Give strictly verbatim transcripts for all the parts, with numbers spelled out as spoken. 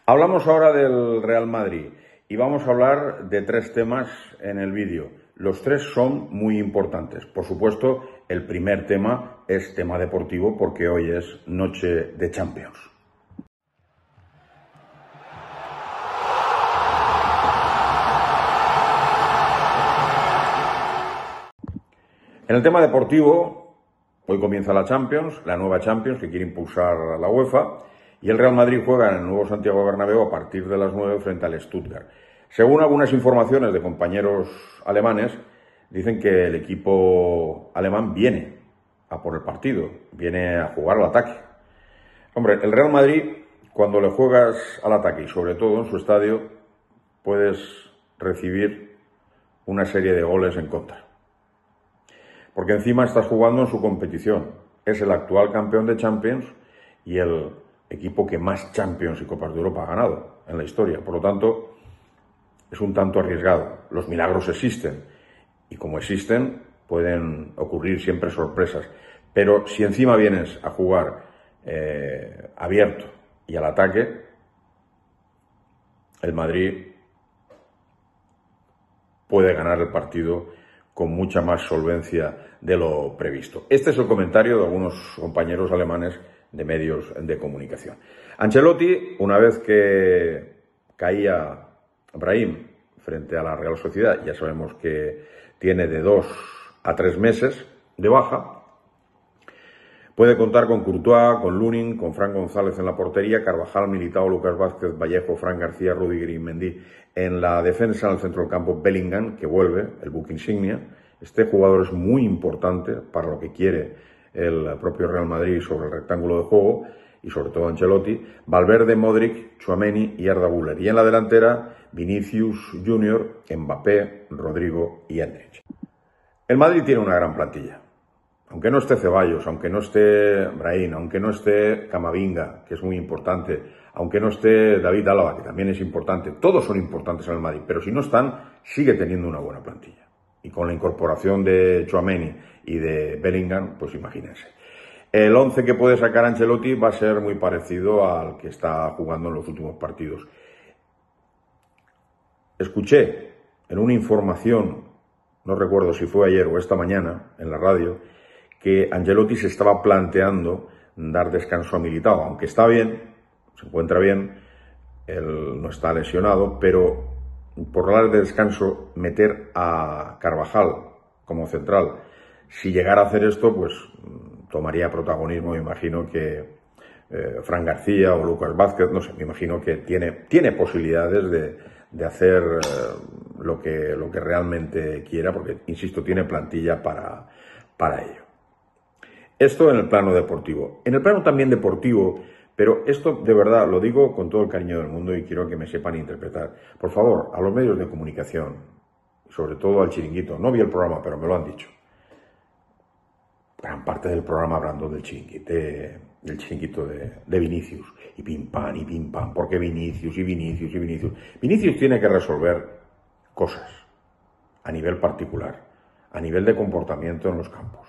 Hablamos ahora del Real Madrid y vamos a hablar de tres temas en el vídeo. Los tres son muy importantes. Por supuesto, el primer tema es tema deportivo porque hoy es noche de Champions. En el tema deportivo, hoy comienza la Champions, la nueva Champions que quiere impulsar la UEFA, y el Real Madrid juega en el nuevo Santiago Bernabéu a partir de las nueve frente al Stuttgart. Según algunas informaciones de compañeros alemanes, dicen que el equipo alemán viene a por el partido, viene a jugar al ataque. Hombre, el Real Madrid, cuando le juegas al ataque y sobre todo en su estadio, puedes recibir una serie de goles en contra. Porque encima estás jugando en su competición. Es el actual campeón de Champions y el equipo que más Champions y Copas de Europa ha ganado en la historia. Por lo tanto, es un tanto arriesgado. Los milagros existen y como existen pueden ocurrir siempre sorpresas. Pero si encima vienes a jugar eh, abierto y al ataque, el Madrid puede ganar el partido con mucha más solvencia de lo previsto. Este es el comentario de algunos compañeros alemanes de medios de comunicación. Ancelotti, una vez que caía Brahim frente a la Real Sociedad, ya sabemos que tiene de dos a tres meses de baja, puede contar con Courtois, con Lunin, con Fran González en la portería, Carvajal, Militao, Lucas Vázquez, Vallejo, Fran García, Rudiger y Mendy en la defensa, en el centro del campo Bellingham, que vuelve, el buque insignia. Este jugador es muy importante para lo que quiere el propio Real Madrid sobre el rectángulo de juego y sobre todo Ancelotti. Valverde, Modric, Tchouaméni y Arda Güler. Y en la delantera, Vinicius Junior, Mbappé, Rodrigo y Endrick. El Madrid tiene una gran plantilla. Aunque no esté Ceballos, aunque no esté Brahim, aunque no esté Camavinga, que es muy importante, aunque no esté David Álava, que también es importante, todos son importantes en el Madrid, pero si no están, sigue teniendo una buena plantilla. Y con la incorporación de Tchouaméni y de Bellingham, pues imagínense. El once que puede sacar Ancelotti va a ser muy parecido al que está jugando en los últimos partidos. Escuché en una información, no recuerdo si fue ayer o esta mañana, en la radio, que Ancelotti se estaba planteando dar descanso a Militao, aunque está bien, se encuentra bien, él no está lesionado, pero por dar de descanso, meter a Carvajal como central. Si llegara a hacer esto, pues tomaría protagonismo, me imagino que eh, Fran García o Lucas Vázquez, no sé, me imagino que tiene, tiene posibilidades de, de hacer eh, lo, que, lo que realmente quiera, porque, insisto, tiene plantilla para, para ello. Esto en el plano deportivo. En el plano también deportivo, pero esto de verdad lo digo con todo el cariño del mundo y quiero que me sepan interpretar. Por favor, a los medios de comunicación, sobre todo al Chiringuito, no vi el programa, pero me lo han dicho. Gran parte del programa hablando del Chiringuito, de, del Chiringuito de, de Vinicius. Y pim pam, y pim pam, porque Vinicius, y Vinicius, y Vinicius. Vinicius tiene que resolver cosas a nivel particular, a nivel de comportamiento en los campos.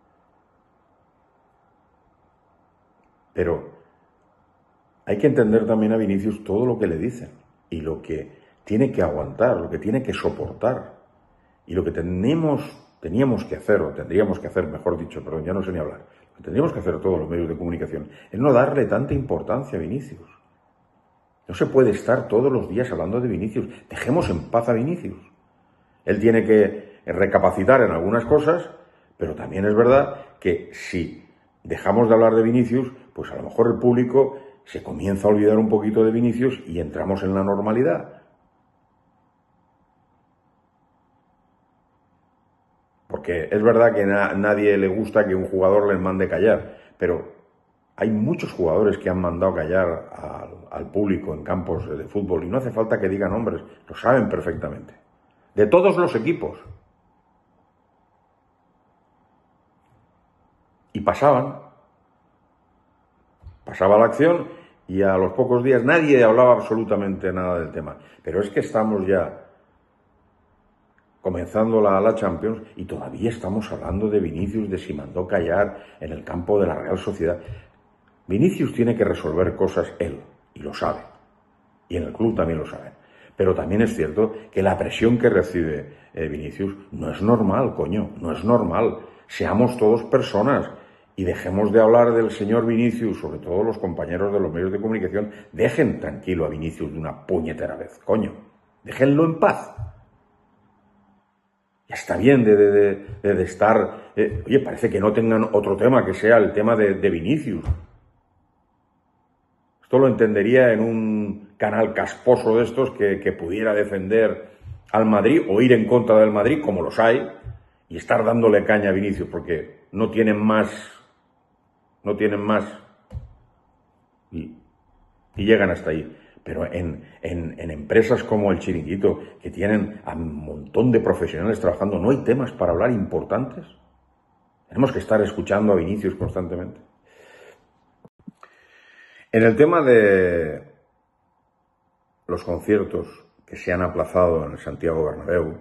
Pero hay que entender también a Vinicius todo lo que le dicen y lo que tiene que aguantar, lo que tiene que soportar y lo que tenemos, teníamos que hacer, o tendríamos que hacer, mejor dicho, perdón, ya no sé ni hablar, lo que tendríamos que hacer todos los medios de comunicación es no darle tanta importancia a Vinicius. No se puede estar todos los días hablando de Vinicius. Dejemos en paz a Vinicius. Él tiene que recapacitar en algunas cosas, pero también es verdad que si dejamos de hablar de Vinicius, pues a lo mejor el público se comienza a olvidar un poquito de Vinicius y entramos en la normalidad. Porque es verdad que a nadie le gusta que un jugador les mande callar, pero hay muchos jugadores que han mandado callar al, al público en campos de fútbol y no hace falta que digan nombres, lo saben perfectamente. De todos los equipos. Y pasaban. Pasaba la acción y a los pocos días nadie hablaba absolutamente nada del tema. Pero es que estamos ya comenzando la, la Champions y todavía estamos hablando de Vinicius, de si mandó callar en el campo de la Real Sociedad. Vinicius tiene que resolver cosas él, y lo sabe. y en el club también lo saben. Pero también es cierto que la presión que recibe eh, Vinicius no es normal, coño, no es normal. Seamos todos personas y dejemos de hablar del señor Vinicius, sobre todo los compañeros de los medios de comunicación. Dejen tranquilo a Vinicius de una puñetera vez, coño. Déjenlo en paz. Ya está bien de, de, de, de estar... Eh, oye, parece que no tengan otro tema que sea el tema de, de Vinicius. Esto lo entendería en un canal casposo de estos que, que pudiera defender al Madrid o ir en contra del Madrid, como los hay, y estar dándole caña a Vinicius, porque no tienen más, no tienen más, y, y llegan hasta ahí. Pero en, en, en empresas como el Chiringuito, que tienen a un montón de profesionales trabajando, ¿no hay temas para hablar importantes? Tenemos que estar escuchando a Vinicius constantemente. En el tema de los conciertos que se han aplazado en el Santiago Bernabéu,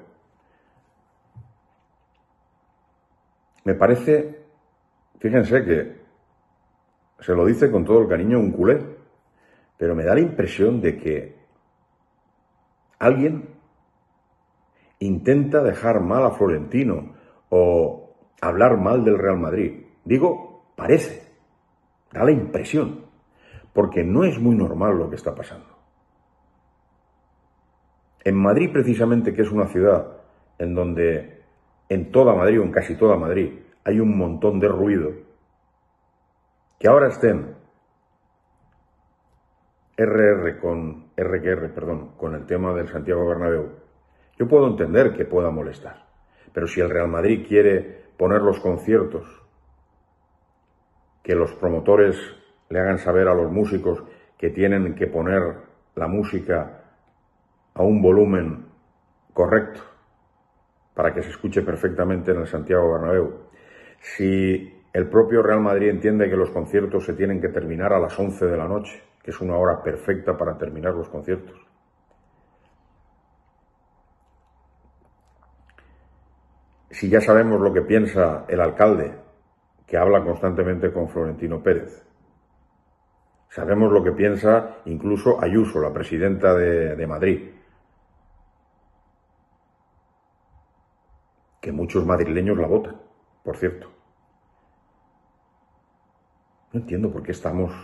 me parece, fíjense que se lo dice con todo el cariño un culé, pero me da la impresión de que alguien intenta dejar mal a Florentino o hablar mal del Real Madrid. Digo, parece, da la impresión. Porque no es muy normal lo que está pasando. En Madrid, precisamente, que es una ciudad en donde en toda Madrid o en casi toda Madrid hay un montón de ruido, que ahora estén R R con R Q R, perdón, con el tema del Santiago Bernabéu, yo puedo entender que pueda molestar. Pero si el Real Madrid quiere poner los conciertos, que los promotores le hagan saber a los músicos que tienen que poner la música a un volumen correcto para que se escuche perfectamente en el Santiago Bernabéu. Si el propio Real Madrid entiende que los conciertos se tienen que terminar a las once de la noche, que es una hora perfecta para terminar los conciertos. Si ya sabemos lo que piensa el alcalde, que habla constantemente con Florentino Pérez, sabemos lo que piensa incluso Ayuso, la presidenta de, de Madrid. Que muchos madrileños la votan, por cierto. No entiendo por qué estamos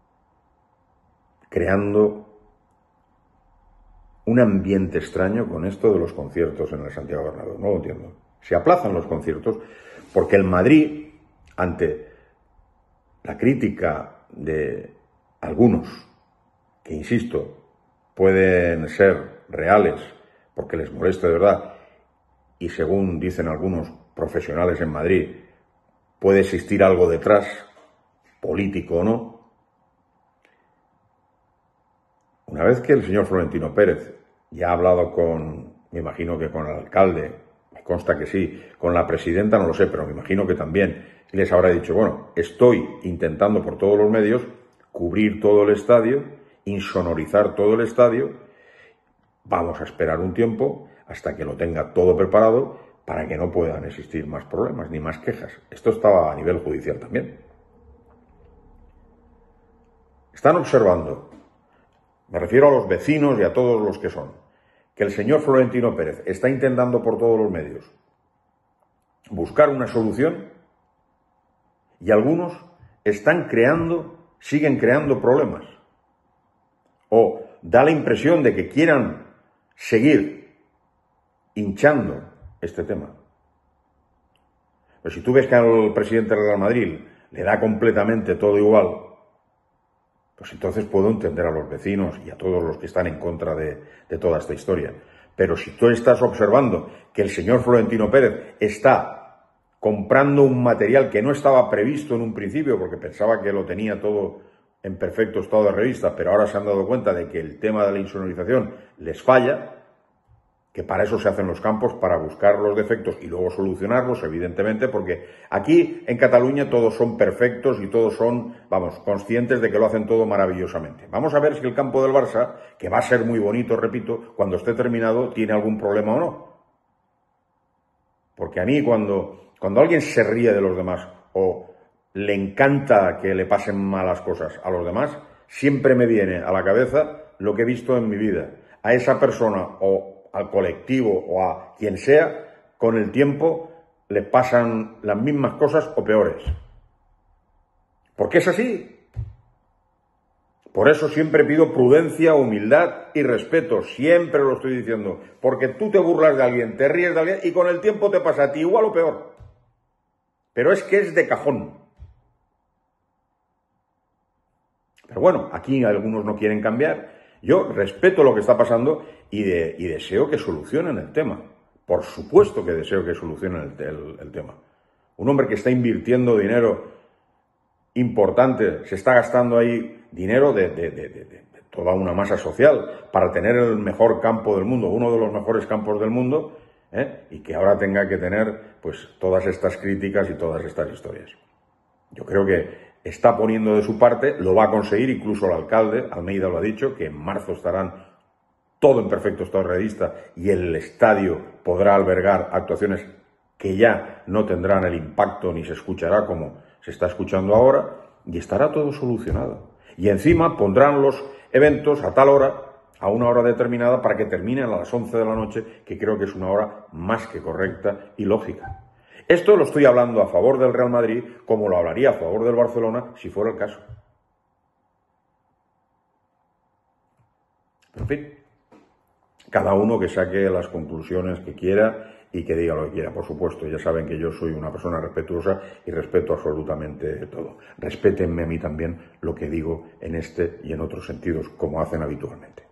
creando un ambiente extraño con esto de los conciertos en el Santiago Bernabéu. No lo entiendo. Se aplazan los conciertos porque el Madrid, ante la crítica de algunos, que insisto, pueden ser reales porque les molesta de verdad, y según dicen algunos profesionales en Madrid, puede existir algo detrás, político o no. Una vez que el señor Florentino Pérez ya ha hablado con, me imagino que con el alcalde, me consta que sí, con la presidenta no lo sé, pero me imagino que también, y les habrá dicho, bueno, estoy intentando por todos los medios cubrir todo el estadio, insonorizar todo el estadio, vamos a esperar un tiempo hasta que lo tenga todo preparado para que no puedan existir más problemas ni más quejas. Esto estaba a nivel judicial también. Están observando, me refiero a los vecinos y a todos los que son, que el señor Florentino Pérez está intentando por todos los medios buscar una solución y algunos están creando, siguen creando problemas. O da la impresión de que quieran seguir hinchando este tema. Pero si tú ves que al presidente del Real Madrid le da completamente todo igual, pues entonces puedo entender a los vecinos y a todos los que están en contra de, de toda esta historia. Pero si tú estás observando que el señor Florentino Pérez está comprando un material que no estaba previsto en un principio, porque pensaba que lo tenía todo en perfecto estado de revista, pero ahora se han dado cuenta de que el tema de la insonorización les falla, que para eso se hacen los campos, para buscar los defectos y luego solucionarlos, evidentemente, porque aquí en Cataluña todos son perfectos y todos son, vamos, conscientes de que lo hacen todo maravillosamente. Vamos a ver si el campo del Barça, que va a ser muy bonito, repito, cuando esté terminado, tiene algún problema o no. Porque a mí cuando, cuando alguien se ríe de los demás o le encanta que le pasen malas cosas a los demás, siempre me viene a la cabeza lo que he visto en mi vida. A esa persona o al colectivo o a quien sea, con el tiempo le pasan las mismas cosas o peores. Porque es así. Por eso siempre pido prudencia, humildad y respeto. Siempre lo estoy diciendo. Porque tú te burlas de alguien, te ríes de alguien y con el tiempo te pasa a ti igual o peor. Pero es que es de cajón. Pero bueno, aquí algunos no quieren cambiar. Yo respeto lo que está pasando y, de, y deseo que solucionen el tema. Por supuesto que deseo que solucionen el, el, el tema. Un hombre que está invirtiendo dinero importante, se está gastando ahí dinero de, de, de, de, de toda una masa social para tener el mejor campo del mundo, uno de los mejores campos del mundo, ¿eh? Y que ahora tenga que tener pues todas estas críticas y todas estas historias. Yo creo que está poniendo de su parte, lo va a conseguir, incluso el alcalde, Almeida lo ha dicho, que en marzo estarán todo en perfecto estado realista y el estadio podrá albergar actuaciones que ya no tendrán el impacto ni se escuchará como se está escuchando ahora, y estará todo solucionado. Y encima pondrán los eventos a tal hora, a una hora determinada, para que terminen a las once de la noche, que creo que es una hora más que correcta y lógica. Esto lo estoy hablando a favor del Real Madrid, como lo hablaría a favor del Barcelona, si fuera el caso. Pero en fin, cada uno que saque las conclusiones que quiera y que diga lo que quiera. Por supuesto, ya saben que yo soy una persona respetuosa y respeto absolutamente todo. Respétenme a mí también lo que digo en este y en otros sentidos, como hacen habitualmente.